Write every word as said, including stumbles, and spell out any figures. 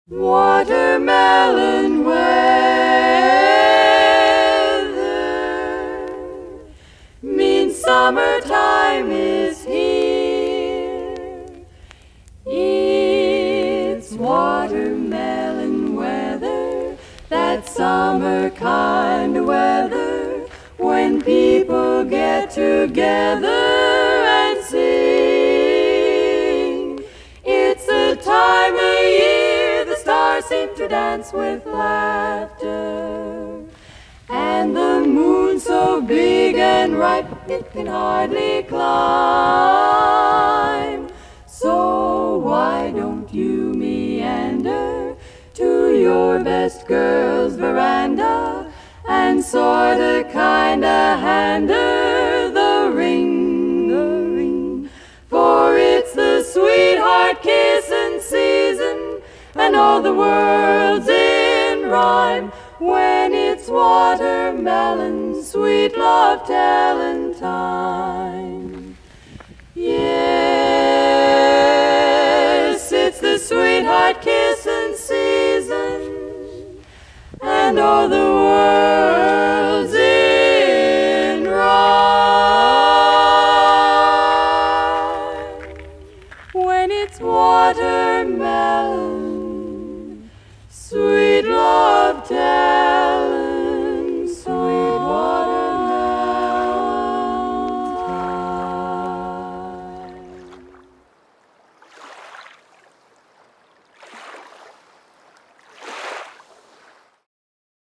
Watermelon weather means summertime is here. It's watermelon weather, that summer kind of weather, when people get together and sing. It's the time of year the stars seem to dance with laughter, and the moon so big and ripe it can hardly climb. So why don't you meander to your best girl's veranda and sorta kinda hand her the ring, the ring, for it's the sweetheart kissing season, and all the world's in rhyme when it's watermelon sweet love telling time.